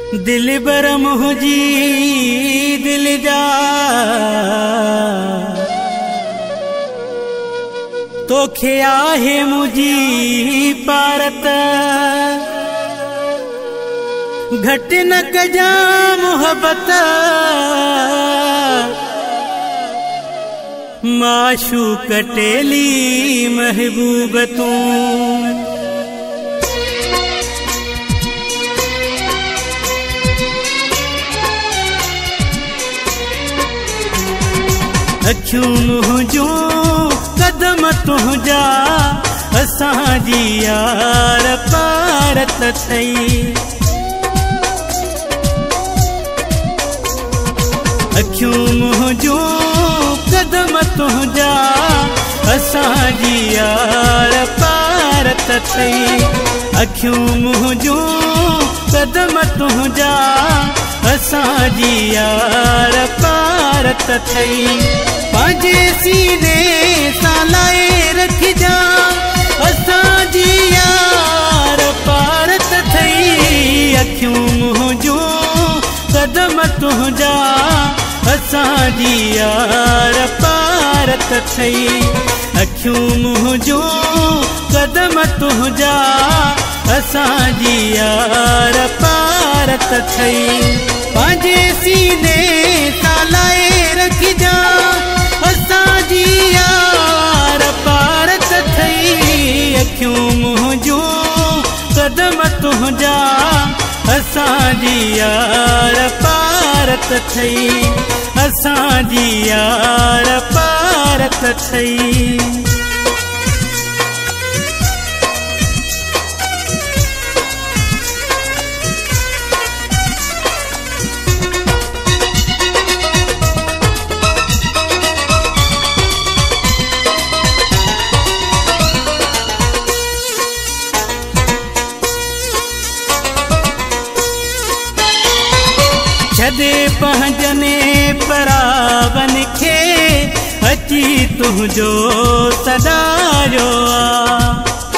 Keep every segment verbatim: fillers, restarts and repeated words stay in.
दिल बर मुझी दिल जा तोखे आहे मुझी पारत घट न कजा मोहब्बत माशूक टेली महबूब तू अखियूं मुंहिंजूं कदम तुंहिंजा असांजी यार पारत थई अखियूं मुंहिंजूं कदम तुंहिंजा असांजी यार पारत थई अखियूं मुंहिंजूं कदम तुंहिंजा असांजी यार पारत थई पंहिंजे सीने सां लाए रखिजा असांजी यार पारत थई अखियूं मुंहिंजूं कदम तुंहिंजा असांजी यार पारत थई अखियूं मुंहिंजूं कदम तुंहिंजा असांजी यार पारत थई पंहिंजे सीने सां लाए रखिजा असांजी यार पारत थई अखियूं मुंहिंजूं कदम तुंहिंजा असांजी यार पारत थई असांजी यार पारत थई छदे पंहिंजने परावन खे अची तुंहिंजो सदायो आ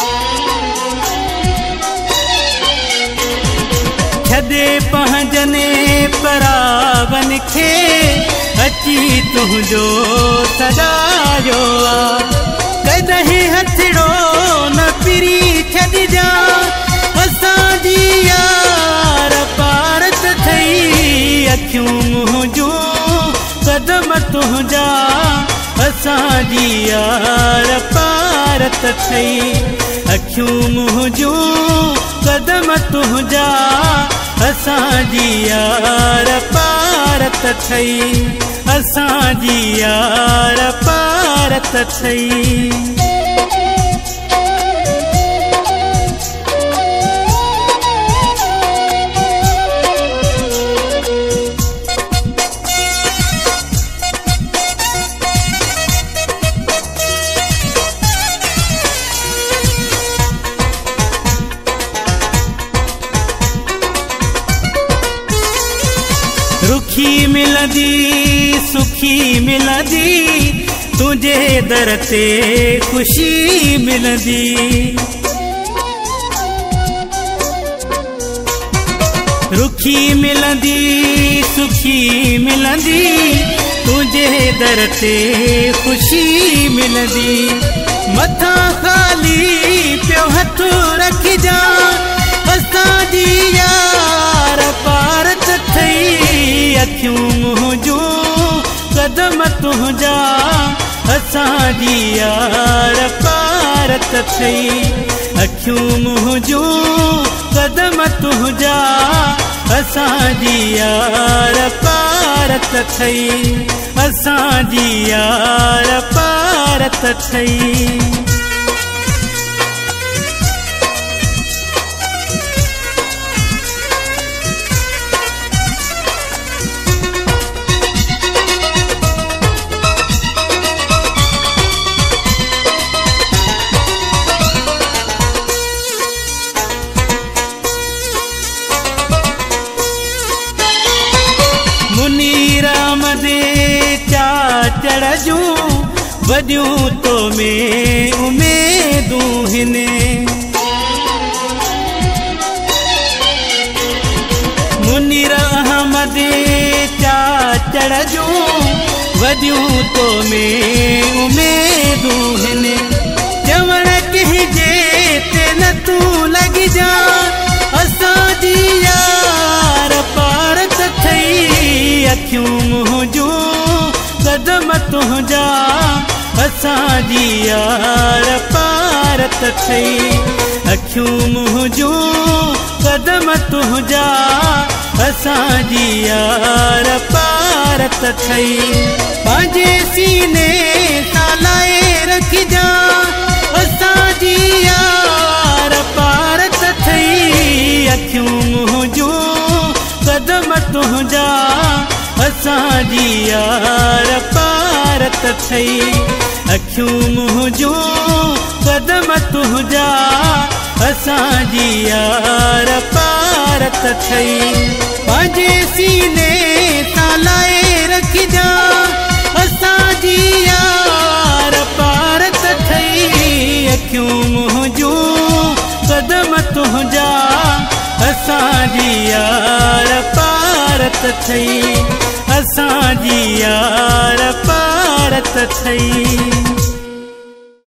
छदे पंहिंजने परावन खे अची तुंहिंजो सदायो आ कॾहिं हथड़ो न पिरी छॾिजा असांजी यार पारत थई अखियूं मुंहिंजूं कदम तुंहिंजा असांजी यार पारत थई अखियूं मुंहिंजूं कदम तुंहिंजा असांजी यार पारत थई असांजी यार पारत थई रुखी मिलंदी सुखी मिलंदी तुझे दर ते खुशी मिलंदी रुखी मिलंदी सुखी मिलंदी तुझे दर ते खुशी मिलंदी मथा खाली पियो हथ रखिजा असांजी यार पारत थई अखियूं मुंहिंजूं कदम तुंहिंजा असांजी यार पारत थई अखियूं मुंहिंजूं कदम तुंहिंजा असांजी यार पारत थई असांजी यार पारत थई मुनीराम दे चाचड़ जूं वॾियूं तो में उमेदूं हिन मदे चाचड़ जूं वॾियूं तो में उमेदूं हिन चवण कंहिंजे ते न तूं लॻी जा असांजी यार पार त थई अखियूं मुंहुं जूं कदम तुंहिंजा असांजी यार पार त थई अखियूं मुंहुं जूं कदम तुंहिंजा असांजी यार पार त थई पंहिंजे सीने सां लाए रखिजा असांजी यार पार त थई अखियूं मुंहुं जूं कदम तुंहिंजा असांजी यार पार त थई अखियूं मुंहुं जूं कदम तुंहिंजा असांजी यार पार त थई पंहिंजे सीने सां लाए रखिजा असांजी यार पार त थई अखियूं मुंहुं जूं कदम तुंहिंजा असांजी यार पार त थई असांजी यार पार त थई।